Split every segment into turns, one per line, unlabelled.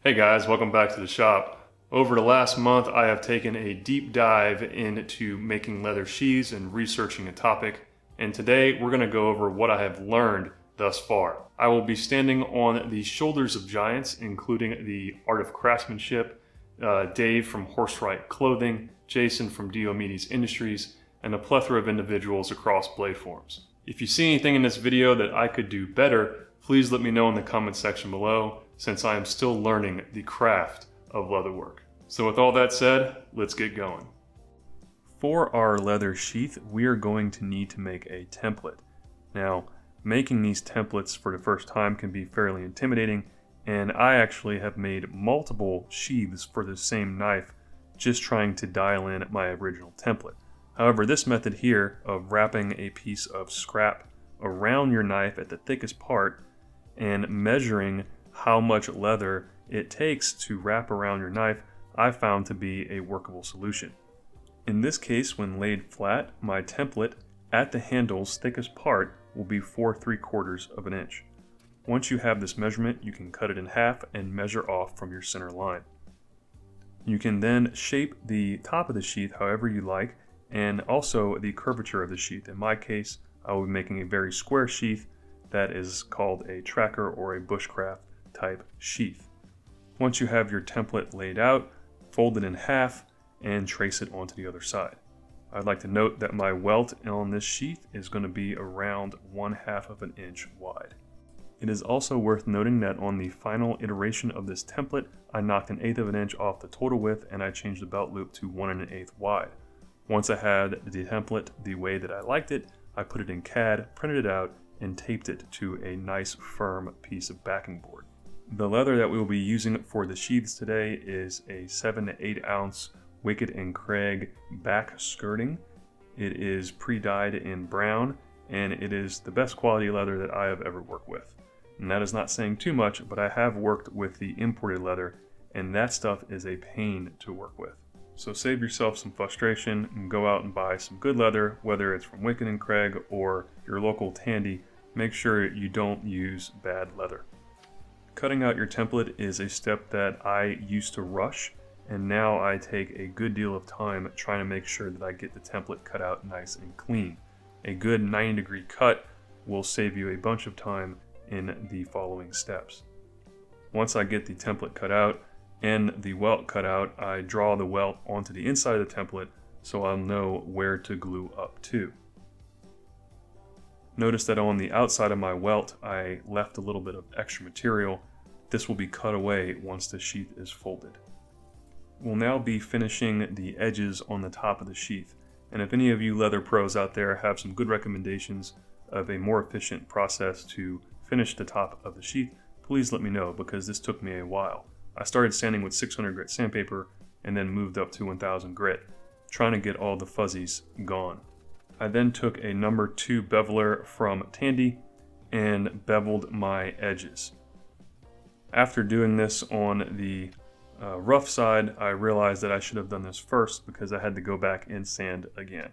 Hey guys, welcome back to the shop. Over the last month, I have taken a deep dive into making leather sheaths and researching a topic, and today we're going to go over what I have learned thus far. I will be standing on the shoulders of giants, including the Art of Craftsmanship, Dave from Horse Right Clothing, Jason from Diomedes Industries, and a plethora of individuals across blade forms. If you see anything in this video that I could do better, please let me know in the comment section below, since I am still learning the craft of leatherwork. So with all that said, let's get going. For our leather sheath, we are going to need to make a template. Now, making these templates for the first time can be fairly intimidating, and I actually have made multiple sheaths for the same knife, just trying to dial in my original template. However, this method here of wrapping a piece of scrap around your knife at the thickest part and measuring how much leather it takes to wrap around your knife, I found to be a workable solution. In this case, when laid flat, my template at the handle's thickest part will be 4 3/4 of an inch. Once you have this measurement, you can cut it in half and measure off from your center line. You can then shape the top of the sheath however you like, and also the curvature of the sheath. In my case, I will be making a very square sheath that is called a tracker or a bushcraft type sheath. Once you have your template laid out, fold it in half and trace it onto the other side. I'd like to note that my welt on this sheath is going to be around 1/2 of an inch wide. It is also worth noting that on the final iteration of this template, I knocked 1/8 of an inch off the total width and I changed the belt loop to 1 1/8 wide. Once I had the template the way that I liked it, I put it in CAD, printed it out, and taped it to a nice firm piece of backing board. The leather that we will be using for the sheaths today is a 7 to 8 ounce Wicked & Craig back skirting. It is pre-dyed in brown, and it is the best quality leather that I have ever worked with. And that is not saying too much, but I have worked with the imported leather, and that stuff is a pain to work with. So save yourself some frustration and go out and buy some good leather, whether it's from Wicked & Craig or your local Tandy. Make sure you don't use bad leather. Cutting out your template is a step that I used to rush, and now I take a good deal of time trying to make sure that I get the template cut out nice and clean. A good 90-degree cut will save you a bunch of time in the following steps. Once I get the template cut out and the welt cut out, I draw the welt onto the inside of the template so I'll know where to glue up to. Notice that on the outside of my welt, I left a little bit of extra material. This will be cut away once the sheath is folded. We'll now be finishing the edges on the top of the sheath. And if any of you leather pros out there have some good recommendations of a more efficient process to finish the top of the sheath, please let me know, because this took me a while. I started sanding with 600 grit sandpaper and then moved up to 1000 grit, trying to get all the fuzzies gone. I then took a number 2 beveler from Tandy and beveled my edges. After doing this on the rough side, I realized that I should have done this first because I had to go back and sand again.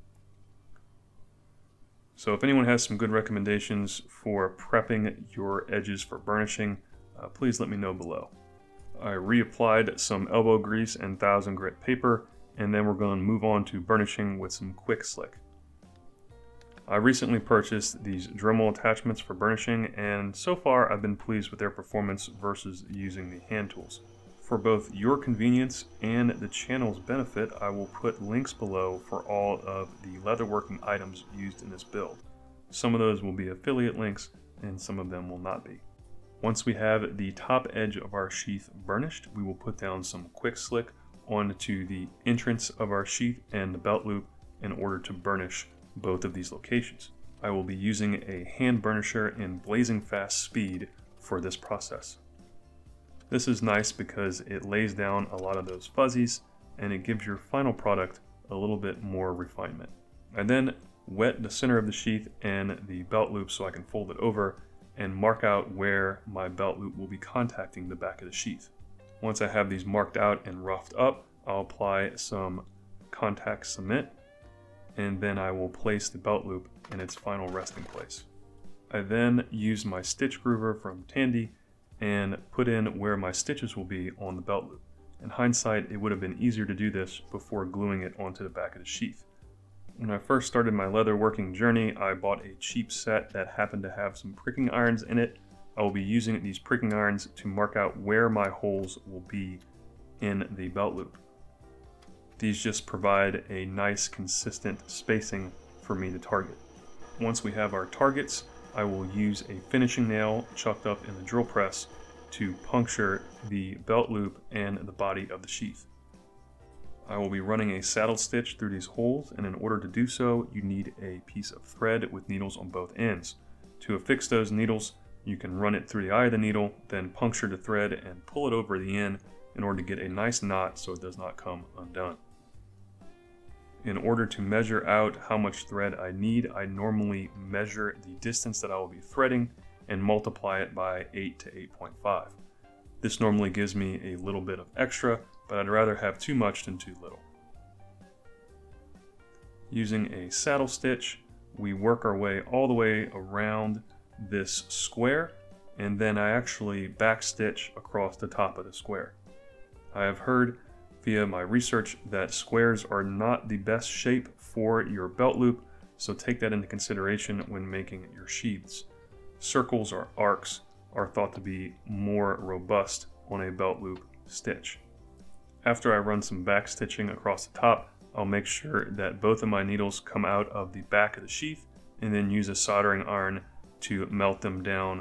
So if anyone has some good recommendations for prepping your edges for burnishing, please let me know below. I reapplied some elbow grease and 1000 grit paper, and then we're going to move on to burnishing with some quick slick. I recently purchased these Dremel attachments for burnishing, and so far I've been pleased with their performance versus using the hand tools. For both your convenience and the channel's benefit, I will put links below for all of the leatherworking items used in this build. Some of those will be affiliate links and some of them will not be. Once we have the top edge of our sheath burnished, we will put down some quick slick onto the entrance of our sheath and the belt loop in order to burnish both of these locations. I will be using a hand burnisher in blazing fast speed for this process. This is nice because it lays down a lot of those fuzzies and it gives your final product a little bit more refinement. I then wet the center of the sheath and the belt loop so I can fold it over and mark out where my belt loop will be contacting the back of the sheath. Once I have these marked out and roughed up, I'll apply some contact cement, and then I will place the belt loop in its final resting place. I then use my stitch groover from Tandy and put in where my stitches will be on the belt loop. In hindsight, it would have been easier to do this before gluing it onto the back of the sheath. When I first started my leather working journey, I bought a cheap set that happened to have some pricking irons in it. I will be using these pricking irons to mark out where my holes will be in the belt loop. These just provide a nice consistent spacing for me to target. Once we have our targets, I will use a finishing nail chucked up in the drill press to puncture the belt loop and the body of the sheath. I will be running a saddle stitch through these holes, and in order to do so, you need a piece of thread with needles on both ends. To affix those needles, you can run it through the eye of the needle, then puncture the thread and pull it over the end in order to get a nice knot so it does not come undone. In order to measure out how much thread I need, I normally measure the distance that I will be threading and multiply it by 8 to 8.5. This normally gives me a little bit of extra, but I'd rather have too much than too little. Using a saddle stitch, we work our way all the way around this square, and then I actually backstitch across the top of the square. I have heard via my research that squares are not the best shape for your belt loop, so take that into consideration when making your sheaths. Circles or arcs are thought to be more robust on a belt loop stitch. After I run some back stitching across the top, I'll make sure that both of my needles come out of the back of the sheath and then use a soldering iron to melt them down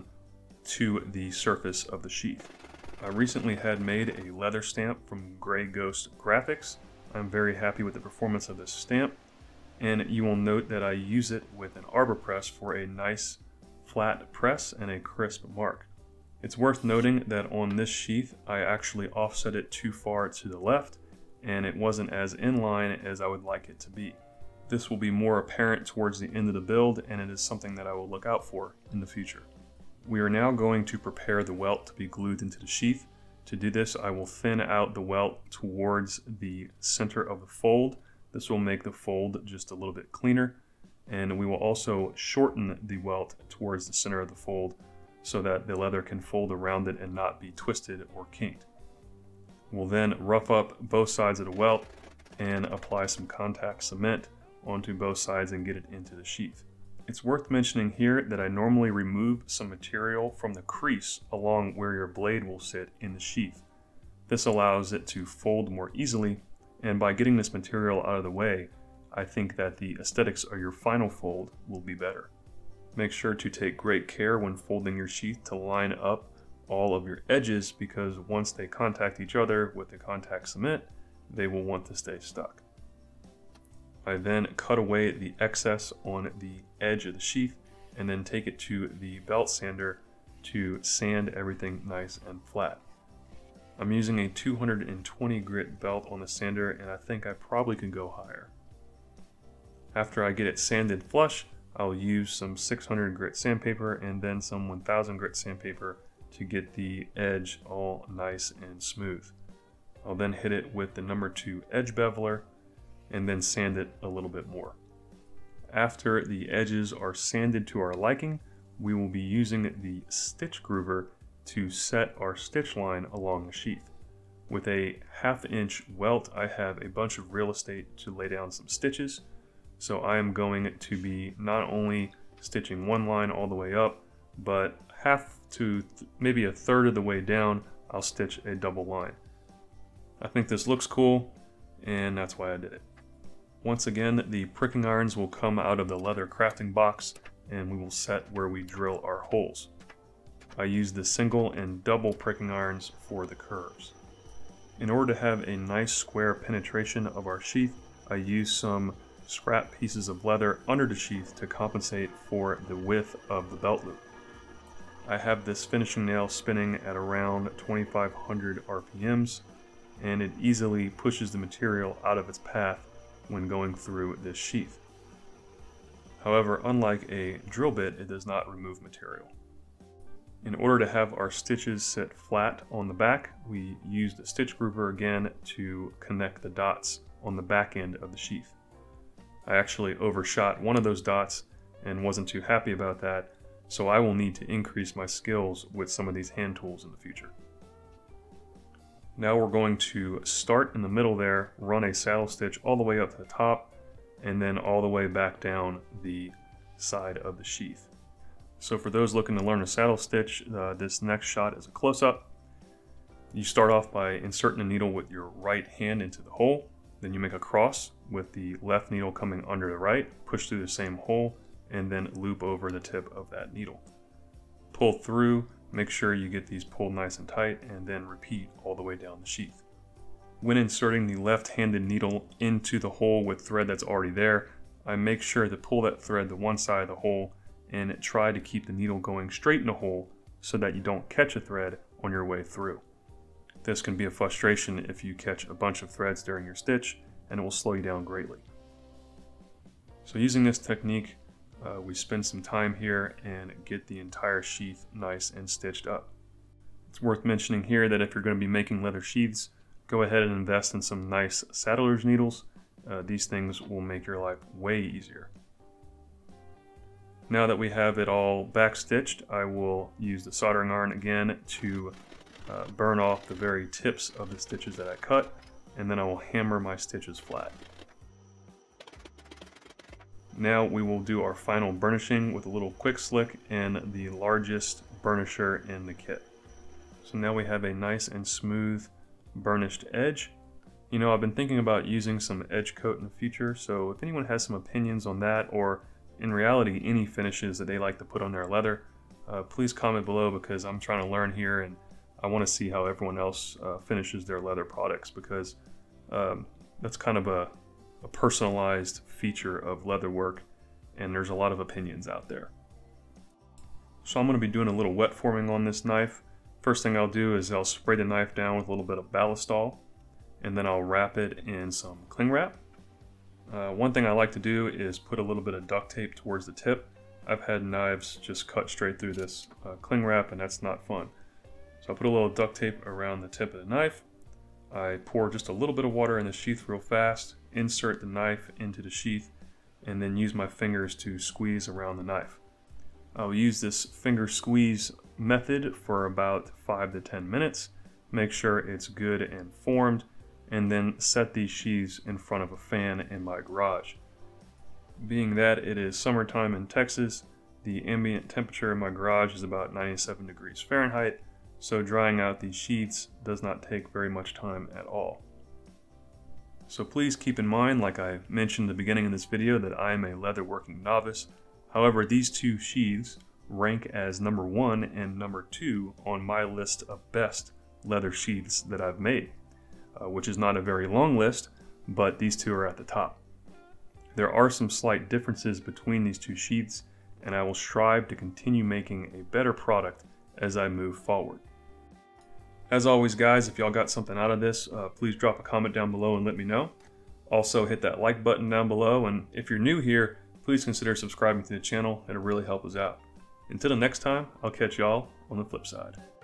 to the surface of the sheath. I recently had made a leather stamp from Grey Ghost Graphics. I'm very happy with the performance of this stamp, and you will note that I use it with an arbor press for a nice flat press and a crisp mark. It's worth noting that on this sheath I actually offset it too far to the left, and it wasn't as in line as I would like it to be. This will be more apparent towards the end of the build, and it is something that I will look out for in the future. We are now going to prepare the welt to be glued into the sheath. To do this, I will thin out the welt towards the center of the fold. This will make the fold just a little bit cleaner, and we will also shorten the welt towards the center of the fold so that the leather can fold around it and not be twisted or kinked. We'll then rough up both sides of the welt and apply some contact cement onto both sides and get it into the sheath. It's worth mentioning here that I normally remove some material from the crease along where your blade will sit in the sheath. This allows it to fold more easily, and by getting this material out of the way, I think that the aesthetics of your final fold will be better. Make sure to take great care when folding your sheath to line up all of your edges, because once they contact each other with the contact cement, they will want to stay stuck. I then cut away the excess on the edge of the sheath and then take it to the belt sander to sand everything nice and flat. I'm using a 220 grit belt on the sander, and I think I probably could go higher. After I get it sanded flush, I'll use some 600 grit sandpaper and then some 1000 grit sandpaper to get the edge all nice and smooth. I'll then hit it with the number 2 edge beveler and then sand it a little bit more. After the edges are sanded to our liking, we will be using the stitch groover to set our stitch line along the sheath. With a 1/2 inch welt, I have a bunch of real estate to lay down some stitches, so I am going to be not only stitching one line all the way up, but half to maybe a third of the way down, I'll stitch a double line. I think this looks cool, and that's why I did it. Once again, the pricking irons will come out of the leather crafting box, and we will set where we drill our holes. I use the single and double pricking irons for the curves. In order to have a nice square penetration of our sheath, I use some scrap pieces of leather under the sheath to compensate for the width of the belt loop. I have this finishing nail spinning at around 2500 RPMs, and it easily pushes the material out of its path when going through this sheath. However, unlike a drill bit, it does not remove material. In order to have our stitches sit flat on the back, we use the stitch groover again to connect the dots on the back end of the sheath. I actually overshot one of those dots and wasn't too happy about that, so I will need to increase my skills with some of these hand tools in the future. Now we're going to start in the middle there, run a saddle stitch all the way up to the top, and then all the way back down the side of the sheath. So for those looking to learn a saddle stitch, this next shot is a close-up. You start off by inserting the needle with your right hand into the hole, then you make a cross with the left needle coming under the right, push through the same hole, and then loop over the tip of that needle. Pull through, make sure you get these pulled nice and tight, and then repeat all the way down the sheath. When inserting the left-handed needle into the hole with thread that's already there, I make sure to pull that thread to one side of the hole and try to keep the needle going straight in the hole so that you don't catch a thread on your way through. This can be a frustration if you catch a bunch of threads during your stitch, and it will slow you down greatly. So using this technique, we spend some time here and get the entire sheath nice and stitched up. It's worth mentioning here that if you're going to be making leather sheaths, go ahead and invest in some nice saddler's needles. These things will make your life way easier. Now that we have it all back stitched, I will use the soldering iron again to burn off the very tips of the stitches that I cut, and then I will hammer my stitches flat. Now we will do our final burnishing with a little quick slick and the largest burnisher in the kit. So now we have a nice and smooth burnished edge. You know, I've been thinking about using some edge coat in the future, so if anyone has some opinions on that, or in reality any finishes that they like to put on their leather, please comment below, because I'm trying to learn here and I want to see how everyone else finishes their leather products, because that's kind of a personalized feature of leather work, and there's a lot of opinions out there. So I'm going to be doing a little wet forming on this knife. First thing I'll do is I'll spray the knife down with a little bit of ballistol, and then I'll wrap it in some cling wrap. One thing I like to do is put a little bit of duct tape towards the tip. I've had knives just cut straight through this cling wrap, and that's not fun. So I put a little duct tape around the tip of the knife. I pour just a little bit of water in the sheath real fast, insert the knife into the sheath, and then use my fingers to squeeze around the knife. I'll use this finger squeeze method for about 5 to 10 minutes. Make sure it's good and formed, and then set these sheaths in front of a fan in my garage. Being that it is summertime in Texas, the ambient temperature in my garage is about 97 degrees Fahrenheit, so drying out these sheaths does not take very much time at all. So please keep in mind, like I mentioned at the beginning of this video, that I am a leatherworking novice. However, these two sheaths rank as number 1 and number 2 on my list of best leather sheaths that I've made, which is not a very long list, but these two are at the top. There are some slight differences between these two sheaths, and I will strive to continue making a better product as I move forward. As always, guys, if y'all got something out of this, please drop a comment down below and let me know. Also, hit that like button down below, and if you're new here, please consider subscribing to the channel. It'll really help us out. Until the next time, I'll catch y'all on the flip side.